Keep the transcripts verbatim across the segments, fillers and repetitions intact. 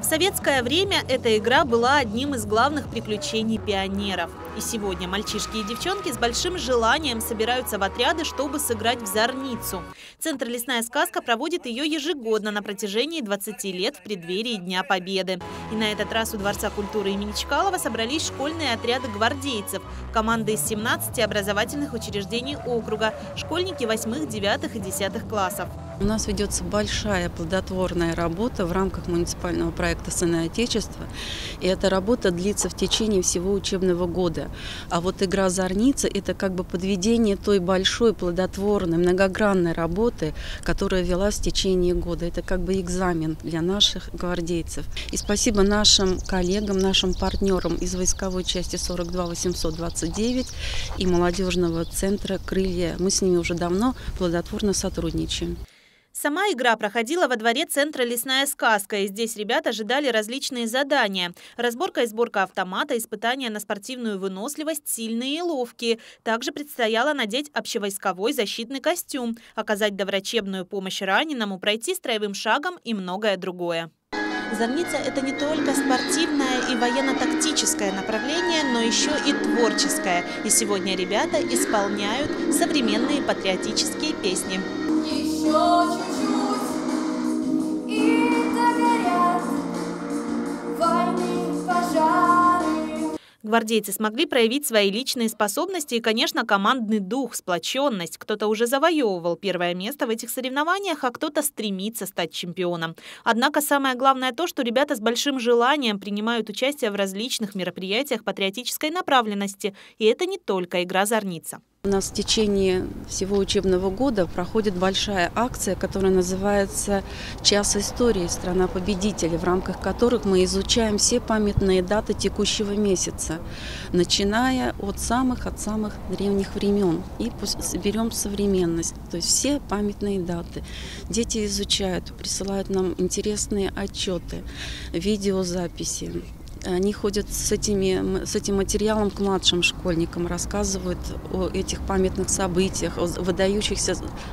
советское время эта игра была одним из главных приключений пионеров. И сегодня мальчишки и девчонки с большим желанием собираются в отряды, чтобы сыграть в зорницу. Центр «Лесная сказка» проводит ее ежегодно на протяжении двадцати лет в преддверии Дня Победы. И на этот раз у Дворца культуры имени Чкалова собрались школьные отряды гвардейцев, команды из семнадцати образовательных учреждений округа, школьники восьмых, девятых и десятых классов. У нас ведется большая плодотворная работа в рамках муниципального проекта «Сыны Отечества». И эта работа длится в течение всего учебного года. А вот игра «Зорница» – это как бы подведение той большой плодотворной, многогранной работы, которая велась в течение года. Это как бы экзамен для наших гвардейцев. И спасибо нашим коллегам, нашим партнерам из войсковой части сорок два восемьсот двадцать девять и молодежного центра «Крылья». Мы с ними уже давно плодотворно сотрудничаем. Сама игра проходила во дворе центра «Лесная сказка», и здесь ребят ожидали различные задания. Разборка и сборка автомата, испытания на спортивную выносливость, сильные и ловкие. Также предстояло надеть общевойсковой защитный костюм, оказать доврачебную помощь раненому, пройти строевым шагом и многое другое. Зорница – это не только спортивное и военно-тактическое направление, но еще и творческое. И сегодня ребята исполняют современные патриотические песни. Еще чуть-чуть, и догорят войны, пожары. Гвардейцы смогли проявить свои личные способности и, конечно, командный дух, сплоченность. Кто-то уже завоевывал первое место в этих соревнованиях, а кто-то стремится стать чемпионом. Однако самое главное то, что ребята с большим желанием принимают участие в различных мероприятиях патриотической направленности. И это не только игра «Зорница». У нас в течение всего учебного года проходит большая акция, которая называется «Час истории. Страна победителей», в рамках которых мы изучаем все памятные даты текущего месяца, начиная от самых, от самых древних времен и берем современность, то есть все памятные даты. Дети изучают, присылают нам интересные отчеты, видеозаписи. Они ходят с, этими, с этим материалом к младшим школьникам, рассказывают о этих памятных событиях, о выдающихся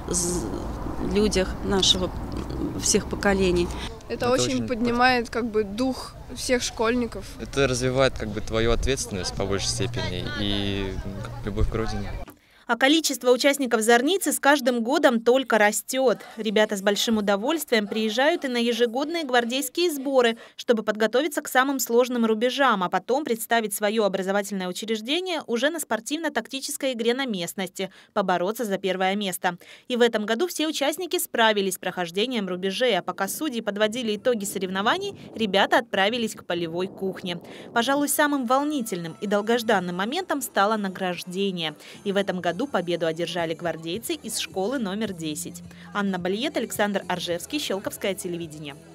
людях нашего всех поколений. Это, Это очень, очень поднимает как бы дух всех школьников. Это развивает как бы твою ответственность по большей степени и как, любовь к родине. А количество участников «Зорницы» с каждым годом только растет. Ребята с большим удовольствием приезжают и на ежегодные гвардейские сборы, чтобы подготовиться к самым сложным рубежам, а потом представить свое образовательное учреждение уже на спортивно-тактической игре на местности, побороться за первое место. И в этом году все участники справились с прохождением рубежей, а пока судьи подводили итоги соревнований, ребята отправились к полевой кухне. Пожалуй, самым волнительным и долгожданным моментом стало награждение. И в этом году победу одержали гвардейцы из школы номер десять. Анна Балиет, Александр Аржевский, Щелковское телевидение.